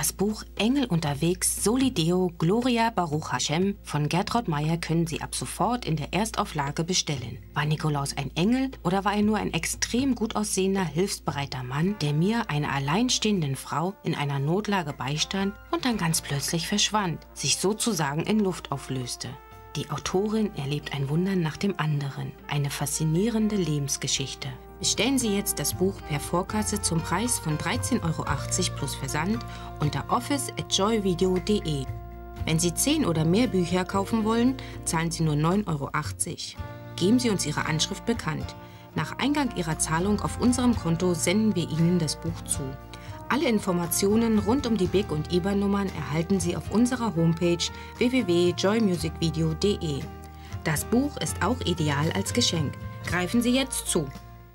Das Buch Engel unterwegs, Soli Deo, Gloria Baruch Hashem von Gertraud Meyer können Sie ab sofort in der Erstauflage bestellen. War Nikolaus ein Engel oder war er nur ein extrem gut aussehender, hilfsbereiter Mann, der mir, einer alleinstehenden Frau, in einer Notlage beistand und dann ganz plötzlich verschwand, sich sozusagen in Luft auflöste? Die Autorin erlebt ein Wunder nach dem anderen, eine faszinierende Lebensgeschichte. Bestellen Sie jetzt das Buch per Vorkasse zum Preis von 13,80 € plus Versand unter office@joyvideo.de. Wenn Sie 10 oder mehr Bücher kaufen wollen, zahlen Sie nur 9,80 €. Geben Sie uns Ihre Anschrift bekannt. Nach Eingang Ihrer Zahlung auf unserem Konto senden wir Ihnen das Buch zu. Alle Informationen rund um die BIC- und IBAN-Nummern erhalten Sie auf unserer Homepage www.joymusicvideo.de. Das Buch ist auch ideal als Geschenk. Greifen Sie jetzt zu!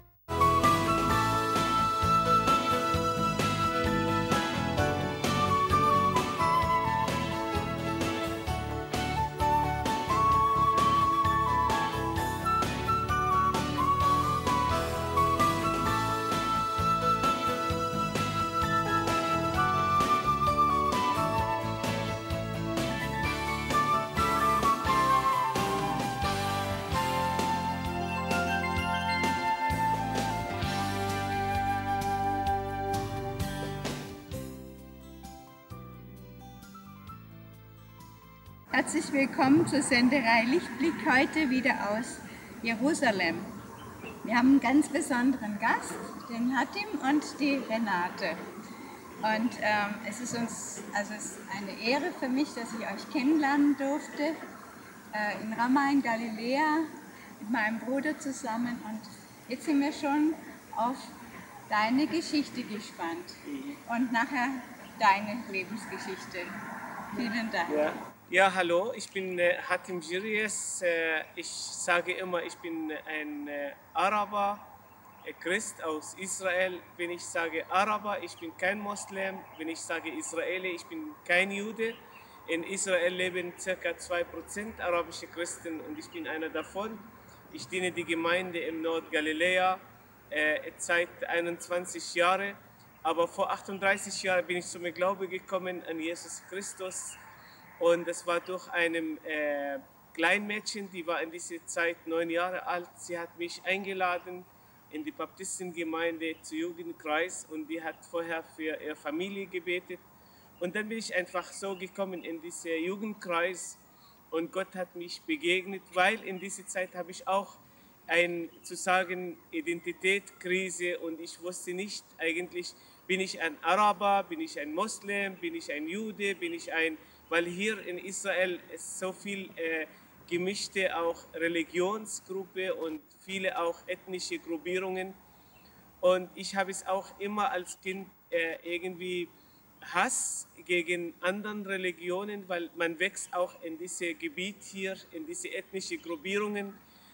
Herzlich willkommen zur Senderei Lichtblick, heute wieder aus Jerusalem. Wir haben einen ganz besonderen Gast, den Hatim und die Renate. Und es ist eine Ehre für mich, dass ich euch kennenlernen durfte in Ramah in Galiläa mit meinem Bruder zusammen. Und jetzt sind wir schon auf deine Geschichte gespannt und nachher deine Lebensgeschichte. Vielen Dank. Ja, hallo, ich bin Hatim Jiries. Ich sage immer, ich bin ein Araber, Christ aus Israel. Wenn ich sage Araber, ich bin kein Moslem. Wenn ich sage Israeli, ich bin kein Jude. In Israel leben ca. 2% arabische Christen und ich bin einer davon. Ich diene die Gemeinde im Nordgaliläa seit 21 Jahren. Aber vor 38 Jahren bin ich zum Glauben gekommen an Jesus Christus. Und das war durch einem Kleinmädchen, die war in dieser Zeit 9 Jahre alt. Sie hat mich eingeladen in die Baptistengemeinde zu Jugendkreis und die hat vorher für ihre Familie gebetet. Und dann bin ich einfach so gekommen in diesen Jugendkreis und Gott hat mich begegnet, weil in dieser Zeit habe ich auch Identitätskrise und ich wusste nicht eigentlich, bin ich ein Araber, bin ich ein Moslem, bin ich ein Jude, weil hier in Israel ist so viel gemischte auch Religionsgruppe und viele auch ethnische Gruppierungen. Und ich habe es auch immer als Kind irgendwie Hass gegen andere Religionen, weil man wächst auch in diesem Gebiet hier, in diese ethnischen Gruppierungen.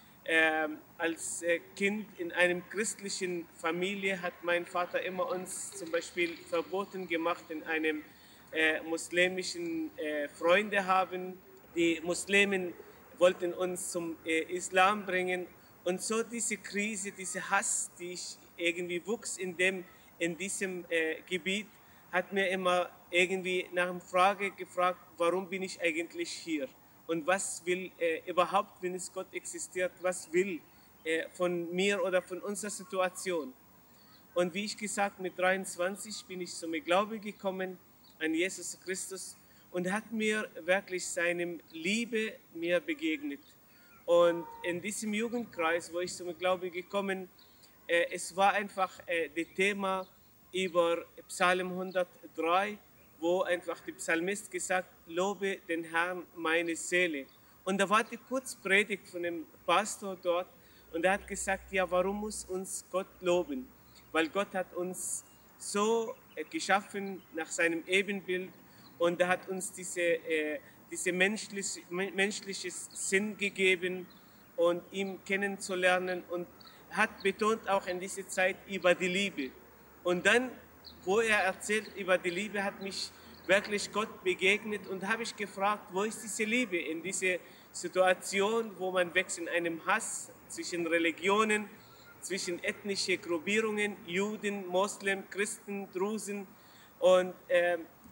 Als Kind in einer christlichen Familie hat mein Vater immer uns zum Beispiel verboten gemacht, in einem muslimischen Freunde haben. Die Muslimen wollten uns zum Islam bringen. Und so diese Krise, dieser Hass, die ich irgendwie wuchs in diesem Gebiet, hat mir immer irgendwie nach einer Frage gefragt, warum bin ich eigentlich hier? Und was will überhaupt, wenn es Gott existiert, was will von mir oder von unserer Situation? Und wie ich gesagt, mit 23 bin ich zum Glauben gekommen an Jesus Christus und hat mir wirklich seine Liebe mir begegnet. Und in diesem Jugendkreis, wo ich zum Glauben gekommen, es war einfach das Thema über Psalm 103, wo einfach der Psalmist gesagt, lobe den Herrn meine Seele. Und da war die Kurzpredigt von dem Pastor dort und er hat gesagt, ja, warum muss uns Gott loben? Weil Gott hat uns so geschaffen nach seinem Ebenbild und er hat uns diese menschliches Sinn gegeben und ihn kennenzulernen und hat betont auch in dieser Zeit über die Liebe. Und dann, wo er erzählt über die Liebe, hat mich wirklich Gott begegnet und habe ich gefragt, wo ist diese Liebe in dieser Situation, wo man wächst in einem Hass zwischen Religionen, zwischen ethnischen Gruppierungen, Juden, Moslem, Christen, Drusen. Und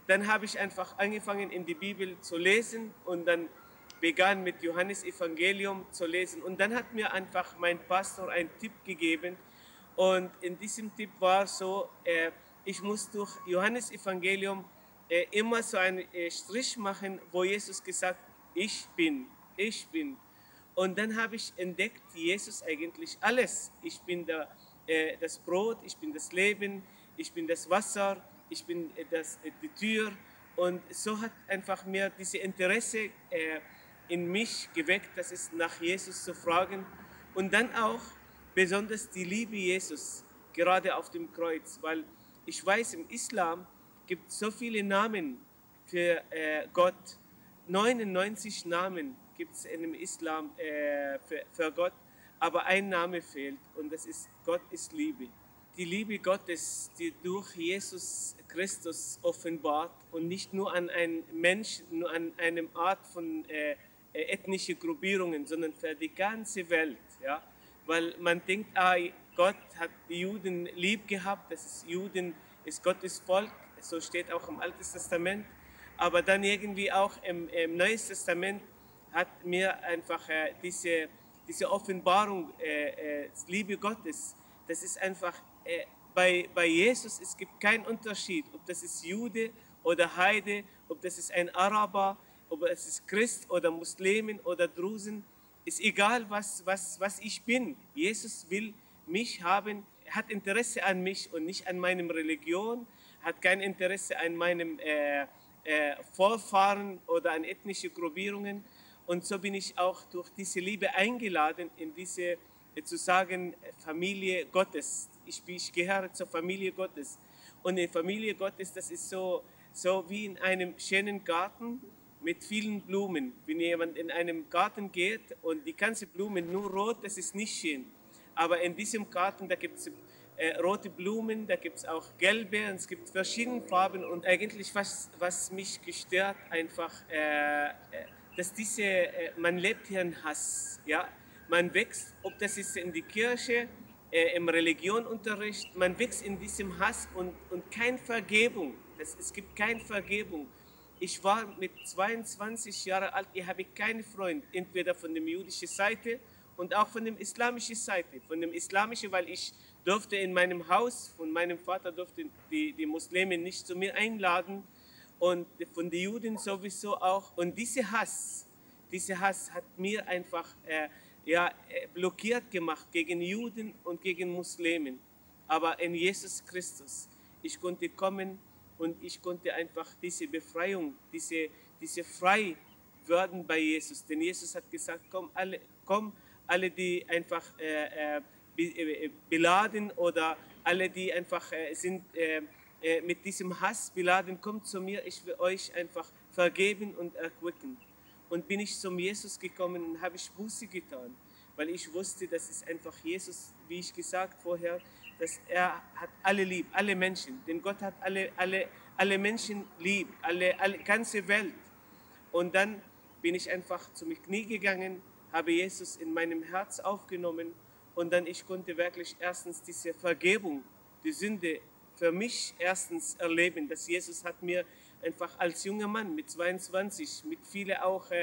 dann habe ich einfach angefangen, in die Bibel zu lesen und dann begann mit Johannes Evangelium zu lesen. Und dann hat mir einfach mein Pastor einen Tipp gegeben. Und in diesem Tipp war so, ich muss durch Johannes Evangelium immer so einen Strich machen, wo Jesus gesagt, ich bin, ich bin. Und dann habe ich entdeckt, Jesus eigentlich alles. Ich bin das Brot, ich bin das Leben, ich bin das Wasser, ich bin die Tür. Und so hat einfach mir diese Interesse in mich geweckt, das ist nach Jesus zu fragen. Und dann auch besonders die Liebe Jesus, gerade auf dem Kreuz. Weil ich weiß, im Islam gibt es so viele Namen für Gott. 99 Namen gibt es im Islam für Gott, aber ein Name fehlt und das ist Gott ist Liebe. Die Liebe Gottes, die durch Jesus Christus offenbart und nicht nur an einen Menschen, nur an einem Art von ethnischen Gruppierungen, sondern für die ganze Welt. Ja? Weil man denkt, Gott hat die Juden lieb gehabt, das ist Juden, ist Gottes Volk, so steht auch im Alten Testament. Aber dann irgendwie auch im Neuen Testament hat mir einfach diese Offenbarung, Liebe Gottes, das ist einfach bei Jesus, es gibt keinen Unterschied, ob das ist Jude oder Heide, ob das ist ein Araber, ob es ist Christ oder Muslimen oder Drusen, ist egal, was ich bin. Jesus will mich haben, hat Interesse an mich und nicht an meiner Religion, hat kein Interesse an meinem Vorfahren oder an ethnische Gruppierungen. Und so bin ich auch durch diese Liebe eingeladen in diese, zu sagen, Familie Gottes. Ich gehöre zur Familie Gottes. Und die Familie Gottes, das ist so wie in einem schönen Garten mit vielen Blumen. Wenn jemand in einem Garten geht und die ganze Blumen nur rot, das ist nicht schön. Aber in diesem Garten, da gibt es rote Blumen, da gibt es auch gelbe, und es gibt verschiedene Farben. Und eigentlich, was mich gestört, einfach, dass man lebt hier in Hass. Ja? Man wächst, ob das ist in die Kirche, im Religionunterricht, man wächst in diesem Hass und keine Vergebung. Es gibt keine Vergebung. Ich war mit 22 Jahren alt, ich habe keinen Freund, entweder von der jüdischen Seite und auch von der islamischen Seite. Von dem islamischen, weil ich durfte in meinem Haus, von meinem Vater durfte die Muslime nicht zu mir einladen und von den Juden sowieso auch. Und dieser Hass hat mir einfach blockiert gemacht gegen Juden und gegen Muslimen. Aber in Jesus Christus, ich konnte kommen und ich konnte einfach diese Befreiung, diese frei werden bei Jesus. Denn Jesus hat gesagt, komm alle die einfach beladen oder alle, die einfach sind mit diesem Hass beladen, kommt zu mir, ich will euch einfach vergeben und erquicken. Und bin ich zum Jesus gekommen und habe ich Buße getan, weil ich wusste, das ist einfach Jesus, wie ich gesagt vorher, dass er hat alle lieb, alle Menschen, denn Gott hat alle Menschen lieb, alle ganze Welt. Und dann bin ich einfach zu mir Knie gegangen, habe Jesus in meinem Herz aufgenommen und dann ich konnte wirklich erstens diese Vergebung, die Sünde für mich erstens erleben, dass Jesus hat mir einfach als junger Mann mit 22, mit viele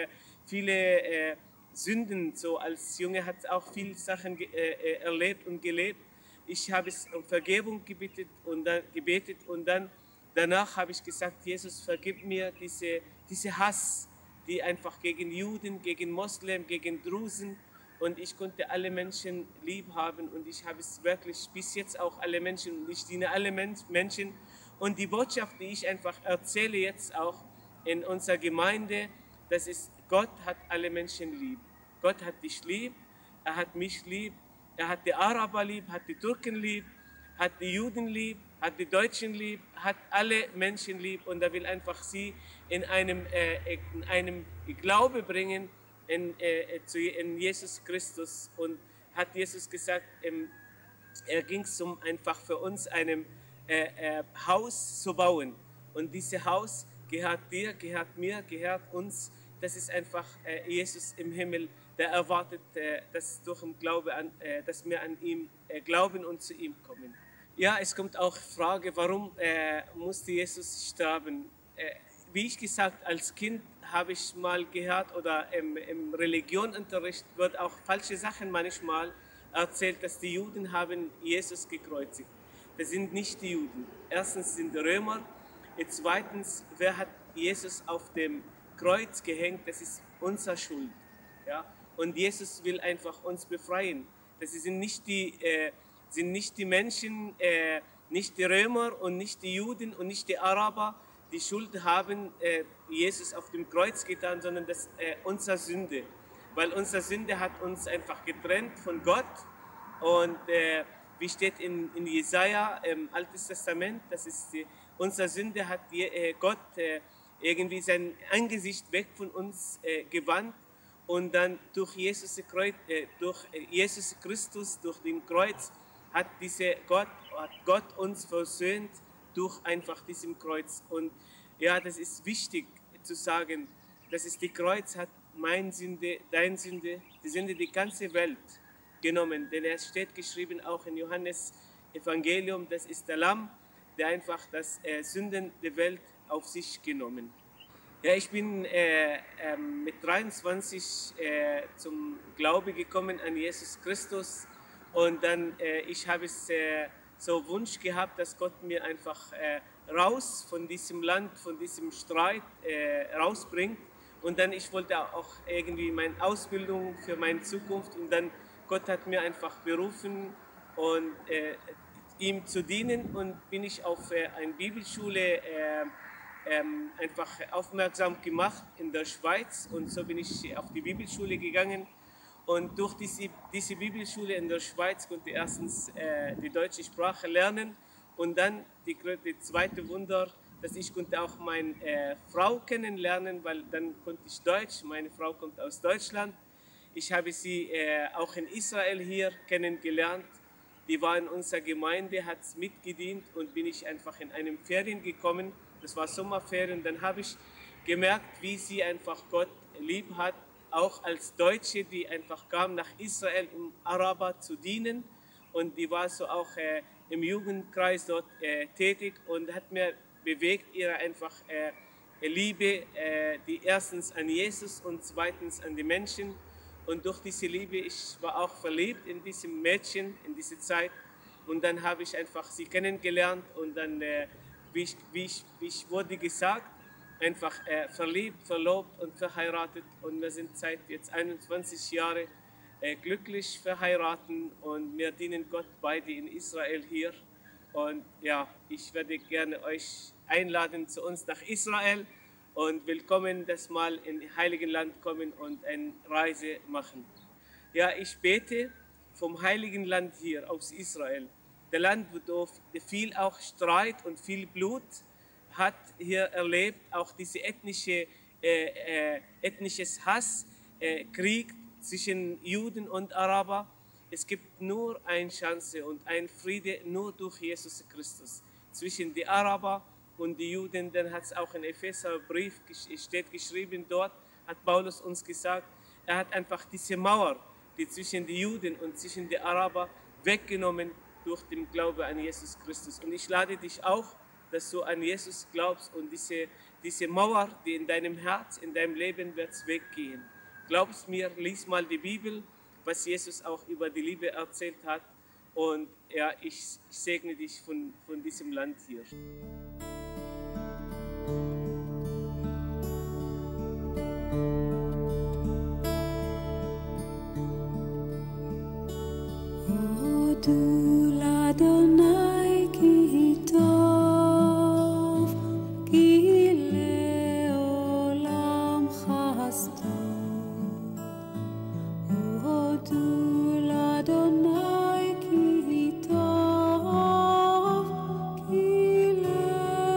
Sünden, so als Junge hat auch viele Sachen erlebt und gelebt. Ich habe es um Vergebung gebetet und dann danach habe ich gesagt, Jesus, vergib mir diese Hass, die einfach gegen Juden, gegen Moslem, gegen Drusen, und ich konnte alle Menschen lieb haben und ich habe es wirklich bis jetzt auch alle Menschen und ich diene alle Menschen. Und die Botschaft, die ich einfach erzähle jetzt auch in unserer Gemeinde, das ist, Gott hat alle Menschen lieb. Gott hat dich lieb, er hat mich lieb, er hat die Araber lieb, hat die Türken lieb, hat die Juden lieb, hat die Deutschen lieb, hat alle Menschen lieb und er will einfach sie in einem Glaube bringen in Jesus Christus. Und hat Jesus gesagt, er ging es um einfach für uns einem Haus zu bauen. Und dieses Haus gehört dir, gehört mir, gehört uns. Das ist einfach Jesus im Himmel, der erwartet, dass durch den Glaube dass wir an ihm glauben und zu ihm kommen. Ja, es kommt auch die Frage, warum musste Jesus sterben? wie ich gesagt, als Kind habe ich mal gehört oder im Religionsunterricht wird auch falsche Sachen manchmal erzählt, dass die Juden haben Jesus gekreuzigt. Das sind nicht die Juden. Erstens sind die Römer. Zweitens, wer hat Jesus auf dem Kreuz gehängt? Das ist unsere Schuld. Ja? Und Jesus will einfach uns befreien. Das sind nicht die Menschen, nicht die Römer und nicht die Juden und nicht die Araber, die Schuld haben Jesus auf dem Kreuz getan, sondern das unsere Sünde. Weil unsere Sünde hat uns einfach getrennt von Gott. Und wie steht in Jesaja im Alten Testament, das ist unsere Sünde hat Gott irgendwie sein Angesicht weg von uns gewandt. Und dann durch Jesus Christus, durch den Kreuz, hat Gott uns versöhnt durch einfach diesem Kreuz. Und ja, das ist wichtig zu sagen, dass es die Kreuz hat meine Sünde, deine Sünde, die Sünde der ganzen Welt genommen. Denn es steht geschrieben auch in Johannes Evangelium, das ist der Lamm, der einfach das Sünden der Welt auf sich genommen. Ja, ich bin mit 23 zum Glaube gekommen an Jesus Christus und dann ich habe es so Wunsch gehabt, dass Gott mir einfach raus von diesem Land, von diesem Streit rausbringt und dann ich wollte auch irgendwie meine Ausbildung für meine Zukunft und dann Gott hat mir einfach berufen und ihm zu dienen und bin ich auf eine Bibelschule einfach aufmerksam gemacht in der Schweiz und so bin ich auf die Bibelschule gegangen und durch diese Bibelschule in der Schweiz konnte ich erstens die deutsche Sprache lernen und dann die zweite Wunder, dass ich konnte auch meine Frau kennenlernen, weil dann konnte ich Deutsch, meine Frau kommt aus Deutschland. Ich habe sie auch in Israel hier kennengelernt. Die war in unserer Gemeinde, hat mitgedient und bin ich einfach in einem Ferien gekommen. Das war Sommerferien. Dann habe ich gemerkt, wie sie einfach Gott lieb hat, auch als Deutsche, die einfach kam nach Israel, um Araber zu dienen. Und die war so auch im Jugendkreis dort tätig und hat mir bewegt, ihre einfach Liebe, die erstens an Jesus und zweitens an die Menschen. Und durch diese Liebe, ich war auch verliebt in diesem Mädchen, in diese Zeit. Und dann habe ich einfach sie kennengelernt und dann, wie ich wurde gesagt, einfach verliebt, verlobt und verheiratet. Und wir sind seit jetzt 21 Jahren glücklich verheiratet und wir dienen Gott beide in Israel hier. Und ja, ich werde gerne euch einladen zu uns nach Israel. Und willkommen, dass mal im Heiligen Land kommen und eine Reise machen. Ja, ich bete vom Heiligen Land hier aus Israel. Der Land, wo viel auch Streit und viel Blut hat hier erlebt, auch diese ethnisches Hass, Krieg zwischen Juden und Araber. Es gibt nur eine Chance und ein Friede nur durch Jesus Christus zwischen den Araber und die Juden. Dann hat es auch in Epheserbrief steht geschrieben, dort hat Paulus uns gesagt, er hat einfach diese Mauer, die zwischen den Juden und zwischen den Arabern weggenommen durch den Glauben an Jesus Christus. Und ich lade dich auch, dass du an Jesus glaubst und diese Mauer, die in deinem Herz, in deinem Leben wird weggehen. Glaubst mir, lies mal die Bibel, was Jesus auch über die Liebe erzählt hat. Und ja, ich segne dich von diesem Land hier. Du l'Adonai ki tov, ki leolam chasdod. Du l'Adonai ki tov, ki leolam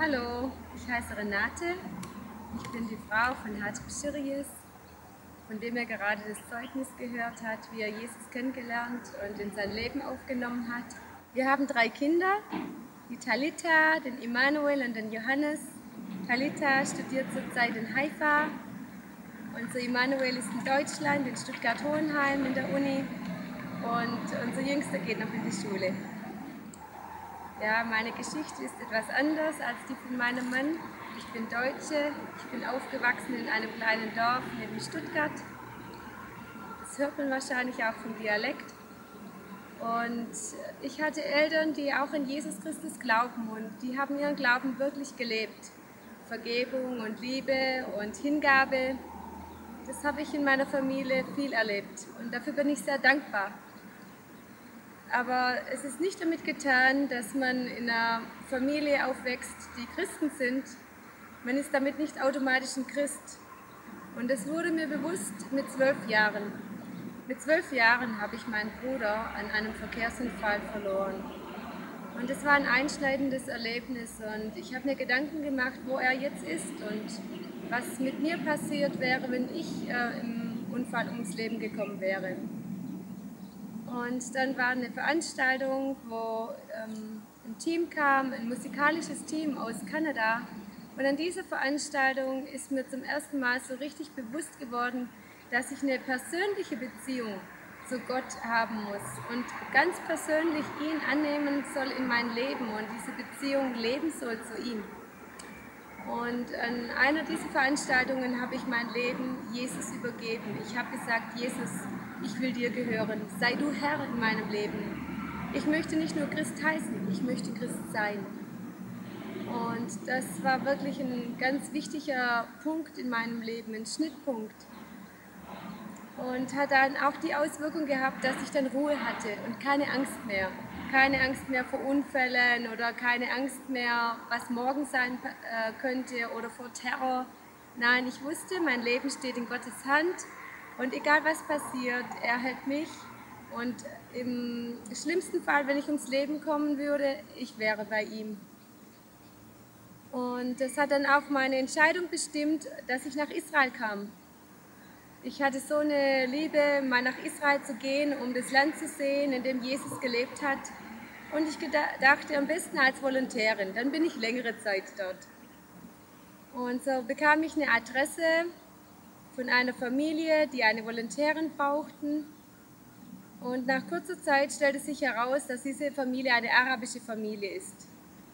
Hallo, ich heiße Renate. Ich bin die Frau von Hatib Shiries, von dem er gerade das Zeugnis gehört hat, wie er Jesus kennengelernt und in sein Leben aufgenommen hat. Wir haben 3 Kinder, die Talita, den Immanuel und den Johannes. Talita studiert zurzeit in Haifa. Unser Immanuel ist in Deutschland, in Stuttgart-Hohenheim in der Uni. Und unser Jüngster geht noch in die Schule. Ja, meine Geschichte ist etwas anders als die von meinem Mann. Ich bin Deutsche, ich bin aufgewachsen in einem kleinen Dorf neben Stuttgart. Das hört man wahrscheinlich auch vom Dialekt. Und ich hatte Eltern, die auch an Jesus Christus glauben und die haben ihren Glauben wirklich gelebt. Vergebung und Liebe und Hingabe, das habe ich in meiner Familie viel erlebt und dafür bin ich sehr dankbar. Aber es ist nicht damit getan, dass man in einer Familie aufwächst, die Christen sind. Man ist damit nicht automatisch ein Christ. Und das wurde mir bewusst mit 12 Jahren. Mit 12 Jahren habe ich meinen Bruder an einem Verkehrsunfall verloren. Und es war ein einschneidendes Erlebnis und ich habe mir Gedanken gemacht, wo er jetzt ist und was mit mir passiert wäre, wenn ich im Unfall ums Leben gekommen wäre. Und dann war eine Veranstaltung, wo ein Team kam, ein musikalisches Team aus Kanada. Und an dieser Veranstaltung ist mir zum ersten Mal so richtig bewusst geworden, dass ich eine persönliche Beziehung zu Gott haben muss und ganz persönlich ihn annehmen soll in mein Leben und diese Beziehung leben soll zu ihm. Und an einer dieser Veranstaltungen habe ich mein Leben Jesus übergeben. Ich habe gesagt, Jesus, ich will dir gehören. Sei du Herr in meinem Leben. Ich möchte nicht nur Christ heißen, ich möchte Christ sein. Und das war wirklich ein ganz wichtiger Punkt in meinem Leben, ein Schnittpunkt. Und hat dann auch die Auswirkung gehabt, dass ich dann Ruhe hatte und keine Angst mehr. Keine Angst mehr vor Unfällen oder keine Angst mehr, was morgen sein könnte oder vor Terror. Nein, ich wusste, mein Leben steht in Gottes Hand und egal was passiert, er hält mich. Und im schlimmsten Fall, wenn ich ums Leben kommen würde, ich wäre bei ihm. Und das hat dann auch meine Entscheidung bestimmt, dass ich nach Israel kam. Ich hatte so eine Liebe, mal nach Israel zu gehen, um das Land zu sehen, in dem Jesus gelebt hat. Und ich dachte, am besten als Volontärin, dann bin ich längere Zeit dort. Und so bekam ich eine Adresse von einer Familie, die eine Volontärin brauchten. Und nach kurzer Zeit stellte sich heraus, dass diese Familie eine arabische Familie ist.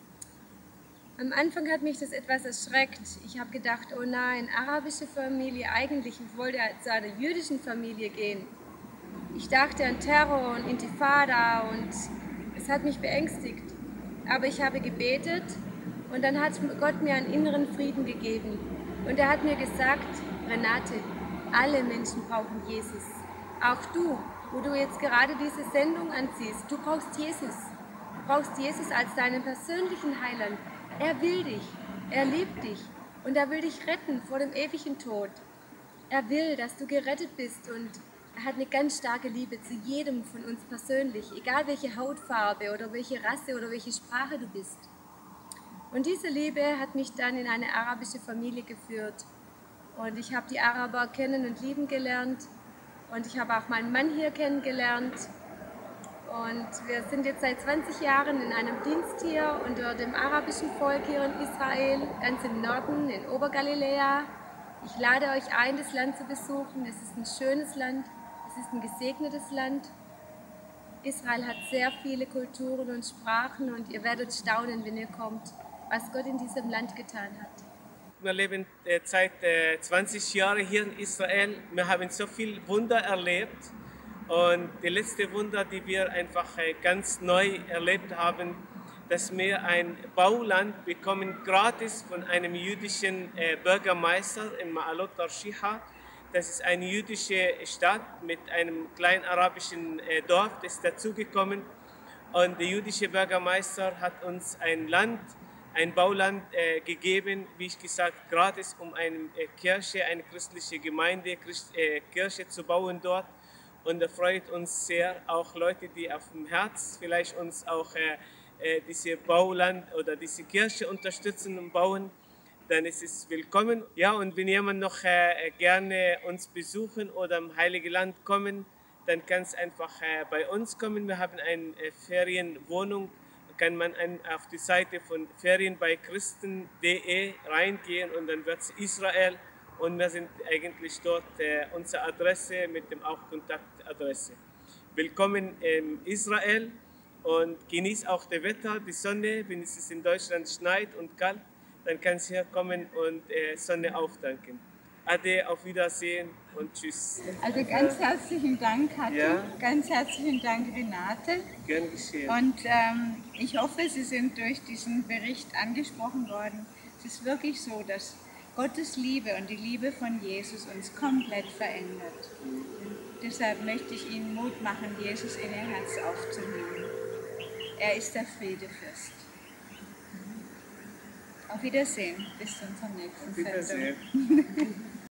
Am Anfang hat mich das etwas erschreckt. Ich habe gedacht, oh nein, arabische Familie, eigentlich, ich wollte zu einer jüdischen Familie gehen. Ich dachte an Terror und Intifada und es hat mich beängstigt. Aber ich habe gebetet und dann hat Gott mir einen inneren Frieden gegeben. Und er hat mir gesagt, Renate, alle Menschen brauchen Jesus. Auch du, wo du jetzt gerade diese Sendung anziehst, du brauchst Jesus. Du brauchst Jesus als deinen persönlichen Heiland. Er will dich, er liebt dich und er will dich retten vor dem ewigen Tod. Er will, dass du gerettet bist und er hat eine ganz starke Liebe zu jedem von uns persönlich, egal welche Hautfarbe oder welche Rasse oder welche Sprache du bist. Und diese Liebe hat mich dann in eine arabische Familie geführt und ich habe die Araber kennen und lieben gelernt und ich habe auch meinen Mann hier kennengelernt. Und wir sind jetzt seit 20 Jahren in einem Dienst hier unter dem arabischen Volk hier in Israel, ganz im Norden, in Obergaliläa. Ich lade euch ein, das Land zu besuchen. Es ist ein schönes Land, es ist ein gesegnetes Land. Israel hat sehr viele Kulturen und Sprachen und ihr werdet staunen, wenn ihr kommt, was Gott in diesem Land getan hat. Wir leben seit 20 Jahren hier in Israel. Wir haben so viel Wunder erlebt. Und die letzte Wunder, die wir einfach ganz neu erlebt haben, dass wir ein Bauland bekommen, gratis von einem jüdischen Bürgermeister in Ma'alot Tarshiha. Das ist eine jüdische Stadt mit einem kleinen arabischen Dorf, das ist dazugekommen. Und der jüdische Bürgermeister hat uns ein Bauland gegeben, wie ich gesagt, gratis, um eine Kirche, eine christliche Gemeinde, Kirche zu bauen dort. Und das freut uns sehr, auch Leute, die auf dem Herz vielleicht uns auch diese Bauland oder diese Kirche unterstützen und bauen, dann ist es willkommen. Ja, und wenn jemand noch gerne uns besuchen oder im Heilige Land kommen, dann kann es einfach bei uns kommen. Wir haben eine Ferienwohnung, kann man auf die Seite von ferienbeichristen.de reingehen und dann wird es Israel und wir sind eigentlich dort unsere Adresse mit dem auch Kontaktadresse. Willkommen in Israel und genieß auch das Wetter, die Sonne, wenn es in Deutschland schneit und kalt, dann kann es herkommen und Sonne auftanken. Ade, auf Wiedersehen und tschüss. Also ganz herzlichen Dank, Hatti. Ja. Ganz herzlichen Dank, Renate. Gern geschehen. Und ich hoffe, Sie sind durch diesen Bericht angesprochen worden. Es ist wirklich so, dass Gottes Liebe und die Liebe von Jesus uns komplett verändert. Deshalb möchte ich Ihnen Mut machen, Jesus in Ihr Herz aufzunehmen. Er ist der Friedefürst. Auf Wiedersehen, bis zu unserer nächsten Auf Wiedersehen. Sendung.